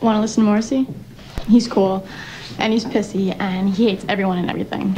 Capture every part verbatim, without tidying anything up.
Want to listen to Morrissey? He's cool, and he's pissy, and he hates everyone and everything.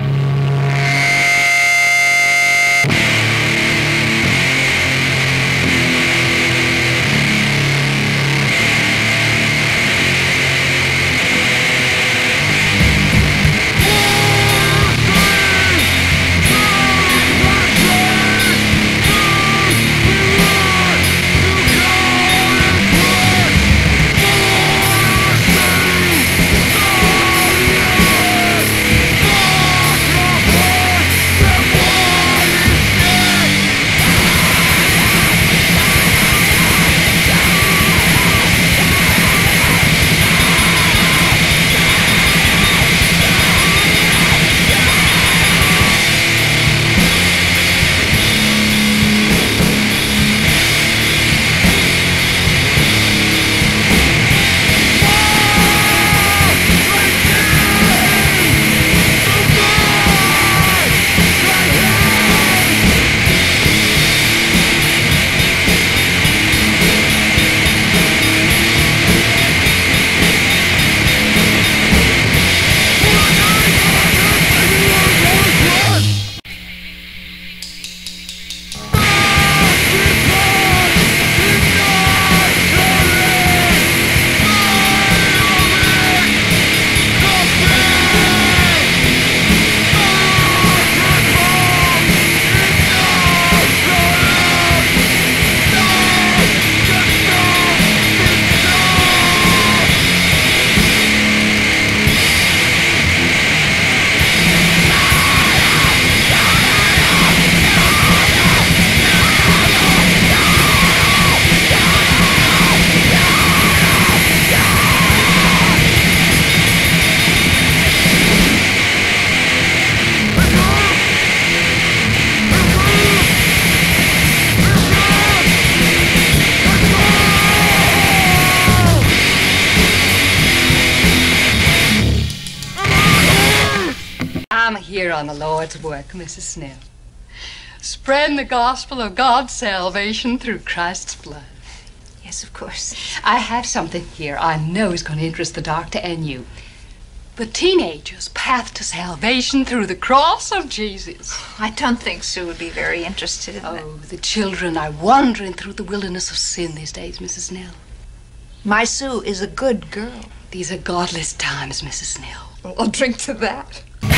I'm here on the Lord's work, Missus Snell. Spreading the gospel of God's salvation through Christ's blood. Yes, of course. I have something here I know is going to interest the doctor and you. The teenager's path to salvation through the cross of Jesus. I don't think Sue would be very interested in oh, that. Oh, the children are wandering through the wilderness of sin these days, Missus Snell. My Sue is a good girl. These are godless times, Missus Snell. Well, I'll drink to that.